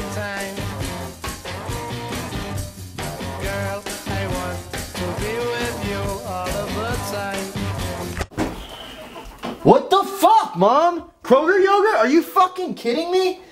time. Girl, I want to be with you all of the time. What the fuck, Mom? Kroger yogurt? Are you fucking kidding me?